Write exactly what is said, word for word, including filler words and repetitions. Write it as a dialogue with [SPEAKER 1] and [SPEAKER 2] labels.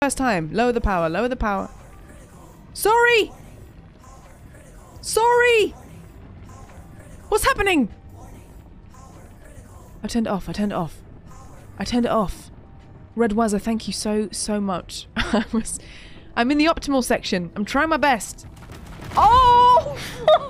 [SPEAKER 1] First time. Lower the power. Lower the power. Sorry! Sorry! What's happening? I turned it off. I turned it off. I turned it off. Red Wazza, thank you so, so much. I was... I'm in the optimal section. I'm trying my best. Oh!